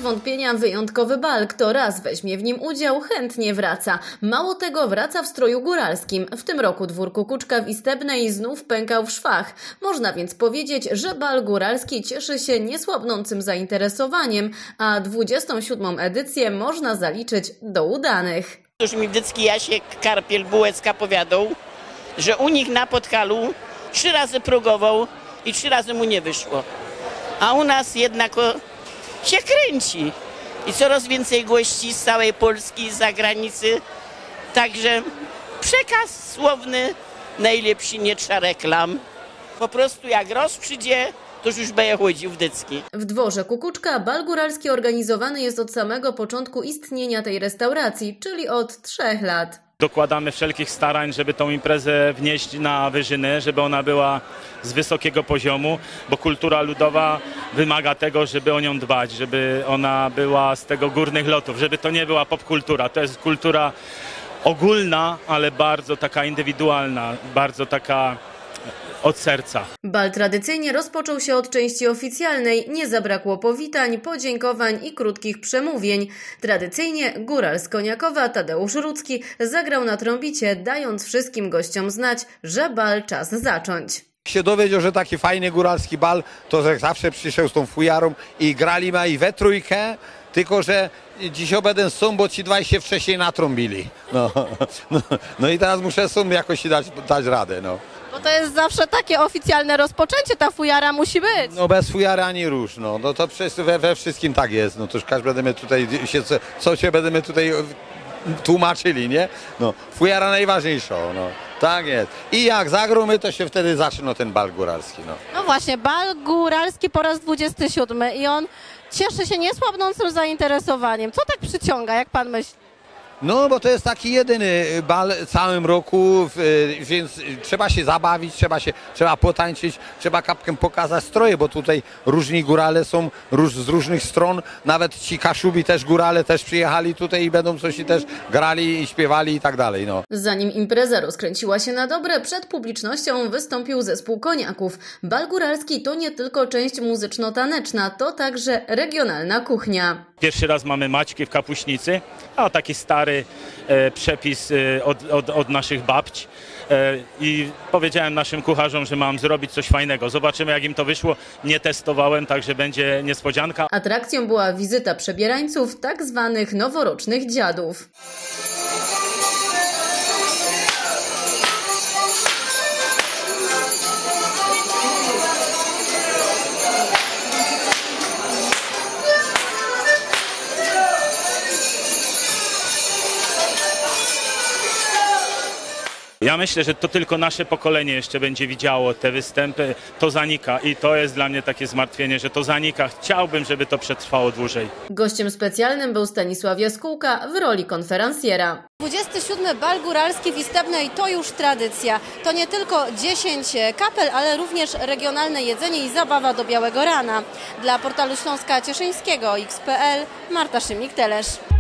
wątpienia wyjątkowy bal. Kto raz weźmie w nim udział, chętnie wraca. Mało tego, wraca w stroju góralskim. W tym roku dwór Kukuczka w Istebnej znów pękał w szwach. Można więc powiedzieć, że bal góralski cieszy się niesłabnącym zainteresowaniem, a 27. edycję można zaliczyć do udanych. Już mi wdycki Jasiek Karpiel-Bułecka powiadał, że u nich na Podhalu 3 razy próbował i 3 razy mu nie wyszło. A u nas jednak się kręci i coraz więcej gości z całej Polski, z zagranicy. Także przekaz słowny, najlepszy, nie trzeba reklam. Po prostu jak przyjdzie, to już będzie chodził wdycki. W dworze Kukuczka bal góralski organizowany jest od samego początku istnienia tej restauracji, czyli od 3 lat. Dokładamy wszelkich starań, żeby tą imprezę wnieść na wyżyny, żeby ona była z wysokiego poziomu, bo kultura ludowa wymaga tego, żeby o nią dbać, żeby ona była z tego górnych lotów, żeby to nie była popkultura. To jest kultura ogólna, ale bardzo taka indywidualna, bardzo taka od serca. Bal tradycyjnie rozpoczął się od części oficjalnej. Nie zabrakło powitań, podziękowań i krótkich przemówień. Tradycyjnie góral z Koniakowa Tadeusz Rudzki zagrał na trąbicie, dając wszystkim gościom znać, że bal czas zacząć. Się dowiedział, że taki fajny góralski bal, to że zawsze przyszedł z tą fujarą i grali ma i we trójkę, tylko że dziś obeden są, bo ci dwaj się wcześniej natrąbili. No i teraz muszę jakoś dać radę. No. Bo to jest zawsze takie oficjalne rozpoczęcie, ta fujara musi być. No bez fujary ani róż, no to we wszystkim tak jest, no to już każdy będziemy tutaj co się będziemy tutaj tłumaczyli, nie? No, fujara najważniejsza, no, tak jest. I jak zagromy, to się wtedy zaczyna ten bal góralski, no. No właśnie, bal góralski po raz 27 i on cieszy się niesłabnącym zainteresowaniem. Co tak przyciąga, jak pan myśli? No, bo to jest taki jedyny bal w całym roku, więc trzeba się zabawić, trzeba potańczyć, trzeba kapkę pokazać stroje, bo tutaj różni górale są z różnych stron, nawet ci Kaszubi też górale też przyjechali tutaj i będą coś też grali i śpiewali i tak dalej, no. Zanim impreza rozkręciła się na dobre, przed publicznością wystąpił zespół Koniaków. Bal góralski to nie tylko część muzyczno-taneczna, to także regionalna kuchnia. Pierwszy raz mamy maćki w kapuśnicy, a taki stary przepis od naszych babć. I powiedziałem naszym kucharzom, że mam zrobić coś fajnego. Zobaczymy, jak im to wyszło. Nie testowałem, także będzie niespodzianka. Atrakcją była wizyta przebierańców, tak zwanych noworocznych dziadów. Ja myślę, że to tylko nasze pokolenie jeszcze będzie widziało te występy. To zanika i to jest dla mnie takie zmartwienie, że to zanika. Chciałbym, żeby to przetrwało dłużej. Gościem specjalnym był Stanisław Jaskółka w roli konferencjera. 27. bal góralski w Istebnej to już tradycja. To nie tylko 10 kapel, ale również regionalne jedzenie i zabawa do białego rana. Dla portalu Śląska Cieszyńskiego XPL Marta Szymik-Telesz.